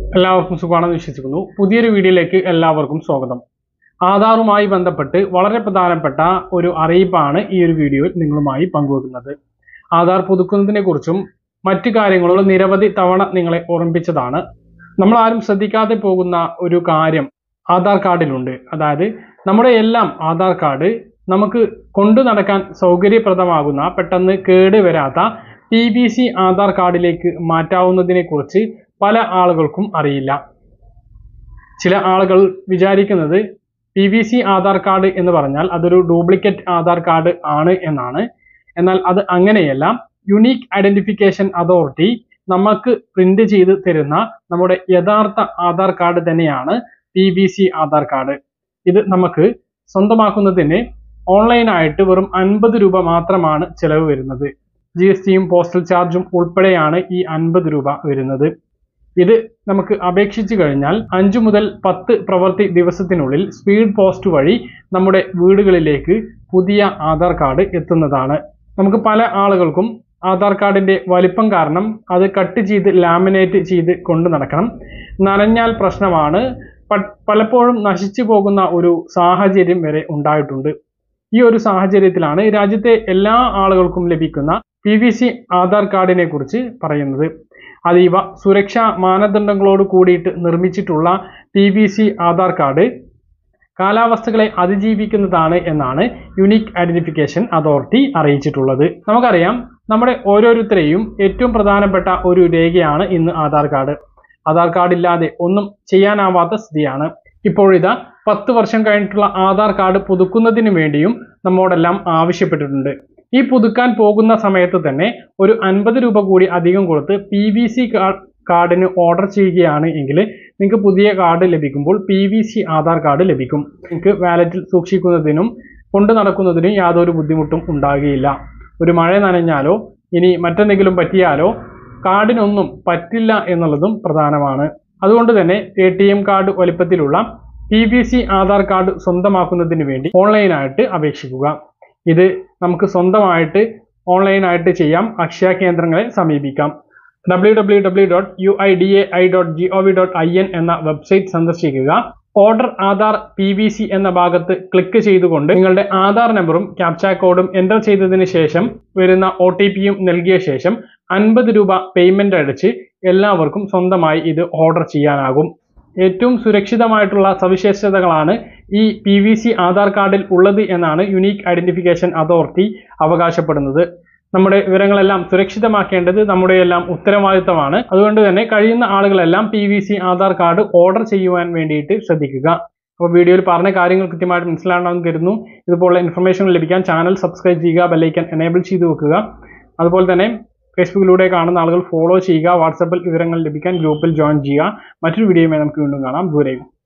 എല്ലാവർക്കും സുഖമാണെന്ന് വിശ്വസിക്കുന്നു. പുതിയൊരു വീഡിയോയിലേക്ക് എല്ലാവർക്കും സ്വാഗതം. ആധാറുമായി ബന്ധപ്പെട്ട് വളരെ പ്രധാനപ്പെട്ട ഒരു അറിയിപ്പാണ് ഈ ഒരു വീഡിയോയിൽ നിങ്ങളുമായി പങ്കുവെക്കുന്നത്. ആധാർ പുതുക്കുന്നതിനെ കുറിച്ചും മറ്റു കാര്യങ്ങളും നിരവധി തവണ നിങ്ങളെ ഓർമ്മിപ്പിച്ചതാണ്. നമ്മൾ ആരും ശ്രദ്ധിക്കാതെ പോകുന്ന ഒരു കാര്യം ആധാർ കാർഡിലുണ്ട്. അതായത് നമ്മുടെ എല്ലാം ആധാർ കാർഡ് നമുക്ക് കൊണ്ടു നടക്കാൻ സൗകര്യപ്രദമാകുന്ന, പെട്ടെന്ന് കേട് വരാത്ത PVC ആധാർ കാർഡിലേക്ക് മാറ്റാവുന്നതിനെ കുറിച്ച് പല ആളുകൾക്കും അറിയില്ല. ചില ആളുകൾ വിചാരിക്കുന്നത് PVC ആധാർ കാർഡ് എന്ന് പറഞ്ഞാൽ അതൊരു ഡ്യൂപ്ലിക്കേറ്റ് ആധാർ കാർഡ് ആണ് എന്നാണ്. എന്നാൽ അത് അങ്ങനെയല്ല. യുണീക്ക് ഐഡന്റിഫിക്കേഷൻ അതോറിറ്റി നമുക്ക് പ്രിന്റ് ചെയ്ത് തരുന്ന നമ്മുടെ യഥാർത്ഥ ആധാർ കാർഡ് തന്നെയാണ് PVC ആധാർ കാർഡ്. ഇത് നമുക്ക് സ്വന്തമാക്കുന്നതിന് ഓൺലൈനായിട്ട് വെറും 50 രൂപ മാത്രമാണ് ചെലവ് വരുന്നത്. GSTയും പോസ്റ്റൽ ചാർജും ഉൾപ്പെടെയാണ് ഈ 50 രൂപ വരുന്നത്. ഇത് നമുക്ക് അപേക്ഷിച്ചു കഴിഞ്ഞാൽ 5 മുതൽ 10 പ്രവൃത്തി ദിവസത്തിനുള്ളിൽ സ്പീഡ് പോസ്റ്റ് വഴി നമ്മുടെ വീടുകളിലേക്ക് പുതിയ ആധാർ കാർഡ് എത്തുന്നതാണ്. നമുക്ക് പല ആളുകൾക്കും ആധാർ കാർഡിന്റെ വലിപ്പം കാരണം അത് കട്ട് ചെയ്ത് ലാമിനേറ്റ് ചെയ്ത് കൊണ്ടു നടക്കണം. നനഞ്ഞാൽ പ്രശ്നമാണ്. പലപ്പോഴും നശിച്ചു പോകുന്ന ഒരു സാഹചര്യം വരെ ഉണ്ടായിട്ടുണ്ട്. ഈ ഒരു സാഹചര്യത്തിലാണ് രാജ്യത്തെ എല്ലാ ആളുകൾക്കും ലഭിക്കുന്ന PVC ആധാർ കാർഡിനെ കുറിച്ച് പറയുന്നത്. അതീവ സുരക്ഷാ മാനദണ്ഡങ്ങളോട് കൂടിയിട്ട് നിർമ്മിച്ചിട്ടുള്ള PVC ആധാർ കാർഡ് കാലാവസ്ഥകളെ അതിജീവിക്കുന്നതാണ് എന്നാണ് യുണീക്ക് ഐഡന്റിഫിക്കേഷൻ അതോറിറ്റി അറിയിച്ചിട്ടുള്ളത്. നമുക്കറിയാം, നമ്മുടെ ഓരോരുത്തരെയും ഏറ്റവും പ്രധാനപ്പെട്ട ഒരു രേഖയാണ് ഇന്ന് ആധാർ കാർഡ്. ആധാർ കാർഡ് ഇല്ലാതെ ഒന്നും ചെയ്യാനാവാത്ത സ്ഥിതിയാണ്. ഇപ്പോഴിതാ 10 വർഷം കഴിഞ്ഞിട്ടുള്ള ആധാർ കാർഡ് പുതുക്കുന്നതിന് വേണ്ടിയും നമ്മോടെല്ലാം ആവശ്യപ്പെട്ടിട്ടുണ്ട്. ഈ പുതുക്കാൻ പോകുന്ന സമയത്ത് തന്നെ ഒരു 50 രൂപ കൂടി അധികം കൊടുത്ത് PVC കാർഡിന് ഓർഡർ ചെയ്യുകയാണ് എങ്കിൽ നിങ്ങൾക്ക് പുതിയ കാർഡ് ലഭിക്കുമ്പോൾ PVC ആധാർ കാർഡ് ലഭിക്കും. നിങ്ങൾക്ക് വാലറ്റിൽ സൂക്ഷിക്കുന്നതിനും കൊണ്ടു നടക്കുന്നതിനും യാതൊരു ബുദ്ധിമുട്ടും ഉണ്ടാകുകയില്ല. ഒരു മഴ നനഞ്ഞാലോ ഇനി മറ്റെന്തെങ്കിലും പറ്റിയാലോ കാർഡിനൊന്നും പറ്റില്ല എന്നുള്ളതും പ്രധാനമാണ്. അതുകൊണ്ട് തന്നെ ATM കാർഡ് വലിപ്പത്തിലുള്ള PVC ആധാർ കാർഡ് സ്വന്തമാക്കുന്നതിന് വേണ്ടി ഓൺലൈനായിട്ട് അപേക്ഷിക്കുക. ഇത് നമുക്ക് സ്വന്തമായിട്ട് ഓൺലൈനായിട്ട് ചെയ്യാം. അക്ഷയ കേന്ദ്രങ്ങളെ സമീപിക്കാം. www.uidai.gov.in എന്ന വെബ്സൈറ്റ് സന്ദർശിക്കുക. ഓർഡർ ആധാർ PVC എന്ന ഭാഗത്ത് ക്ലിക്ക് ചെയ്തുകൊണ്ട് നിങ്ങളുടെ ആധാർ നമ്പറും ക്യാപ്ചാ കോഡും എൻ്റർ ചെയ്തതിന് ശേഷം വരുന്ന OTPയും നൽകിയ ശേഷം 50 രൂപ പേയ്മെന്റ് അടിച്ച് എല്ലാവർക്കും സ്വന്തമായി ഇത് ഓർഡർ ചെയ്യാനാകും. ഏറ്റവും സുരക്ഷിതമായിട്ടുള്ള സവിശേഷതകളാണ് ഈ PVC ആധാർ കാർഡിൽ ഉള്ളത് എന്നാണ് യുണീക്ക് ഐഡന്റിഫിക്കേഷൻ അതോറിറ്റി അവകാശപ്പെടുന്നത്. നമ്മുടെ വിവരങ്ങളെല്ലാം സുരക്ഷിതമാക്കേണ്ടത് നമ്മുടെ എല്ലാം ഉത്തരവാദിത്തമാണ്. അതുകൊണ്ട് തന്നെ കഴിയുന്ന ആളുകളെല്ലാം PVC ആധാർ കാർഡ് ഓർഡർ ചെയ്യുവാൻ വേണ്ടിയിട്ട് ശ്രദ്ധിക്കുക. അപ്പോൾ വീഡിയോയിൽ പറഞ്ഞ കാര്യങ്ങൾ കൃത്യമായിട്ട് മനസ്സിലാണെന്ന് കരുതുന്നു. ഇതുപോലുള്ള ഇൻഫർമേഷൻ ലഭിക്കാൻ ചാനൽ സബ്സ്ക്രൈബ് ചെയ്യുക, ബെല്ലൈക്കൻ എനേബിൾ ചെയ്ത് വെക്കുക. അതുപോലെ തന്നെ ഫേസ്ബുക്കിലൂടെ കാണുന്ന ആളുകൾ ഫോളോ ചെയ്യുക. വാട്സാപ്പിൽ വിവരങ്ങൾ ലഭിക്കാൻ ഗ്രൂപ്പിൽ ജോയിൻ ചെയ്യുക. മറ്റൊരു വീഡിയോയുമായി നമുക്ക് വീണ്ടും കാണാം. ദൂരേക്കും.